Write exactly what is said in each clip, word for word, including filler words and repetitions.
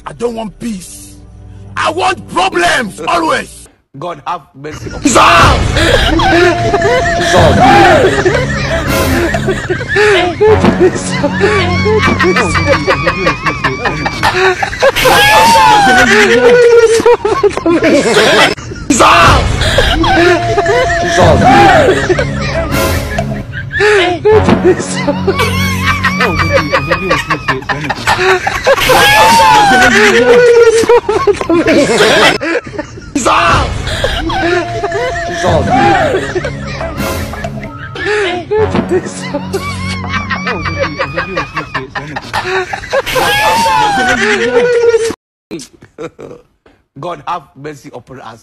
I don't want peace. I want problems always. God have mercy upon Stop! Stop! Stop! God have mercy upon us.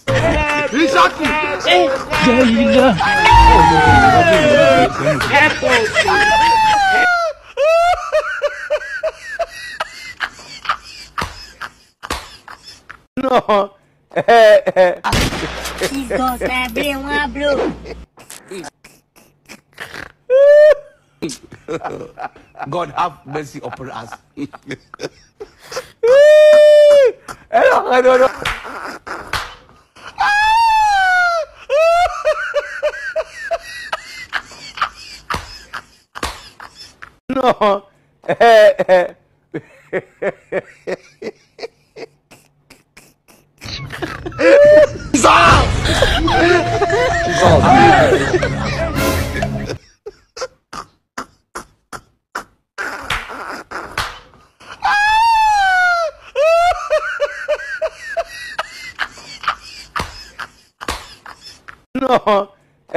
No. He's gonna stab me one blue. God have mercy upon us. I don't know. No. Stop! No.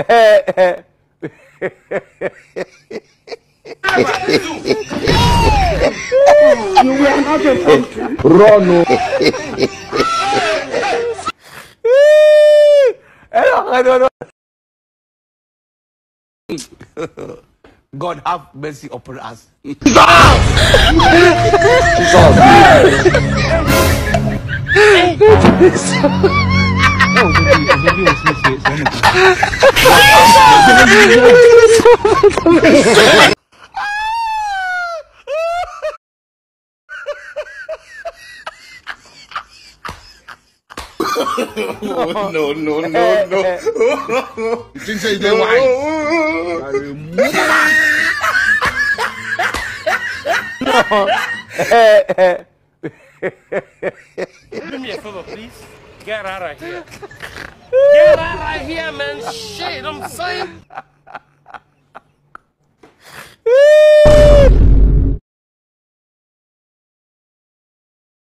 Run. I don't know. God have mercy upon us. Stop! Oh, no, no, no, no. You think so? They're wise. Do me a favor, please. Get out of here. Get out of here, man. Shit, I'm saying.